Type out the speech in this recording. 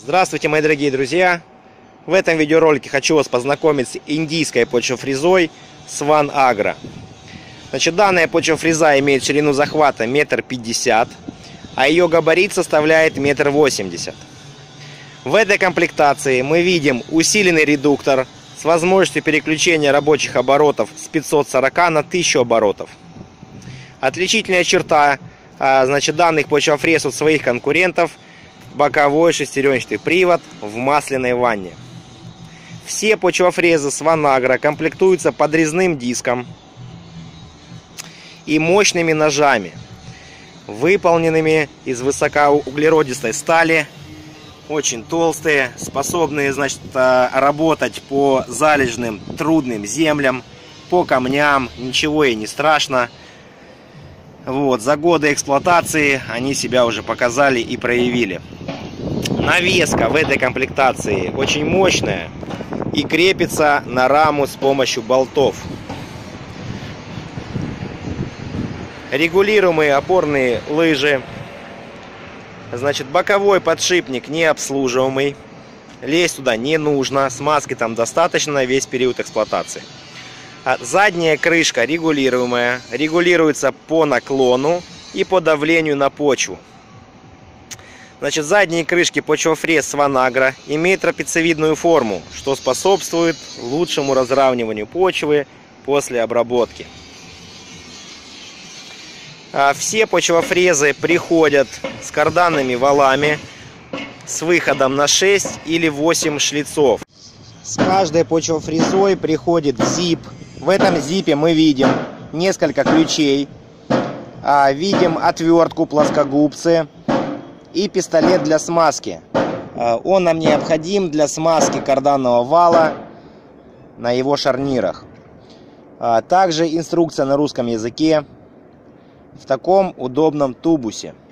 Здравствуйте, мои дорогие друзья! В этом видеоролике хочу вас познакомить с индийской почвофрезой Swan Agro. Значит, данная почвофреза имеет ширину захвата 1,50 м, а ее габарит составляет 1,80 м. В этой комплектации мы видим усиленный редуктор с возможностью переключения рабочих оборотов с 540 на 1000 оборотов. Отличительная черта данных почвофрез от своих конкурентов — боковой шестеренчатый привод в масляной ванне. Все почвофрезы Swan Agro комплектуются подрезным диском и мощными ножами, выполненными из высокоуглеродистой стали, очень толстые, способные, работать по залежным трудным землям, по камням, ничего и не страшно. За годы эксплуатации они себя уже показали и проявили. Навеска в этой комплектации очень мощная и крепится на раму с помощью болтов. Регулируемые опорные лыжи. Боковой подшипник не обслуживаемый. Лезть туда не нужно. Смазки там достаточно на весь период эксплуатации. Задняя крышка регулируемая, регулируется по наклону и по давлению на почву. Задние крышки почвофрез Swan Agro имеют трапециевидную форму, что способствует лучшему разравниванию почвы после обработки. Все почвофрезы приходят с карданными валами с выходом на 6 или 8 шлицов. С каждой почвофрезой приходит зип. В этом зипе мы видим несколько ключей, видим отвертку, плоскогубцы и пистолет для смазки. Он нам необходим для смазки карданного вала на его шарнирах. Также инструкция на русском языке в таком удобном тубусе.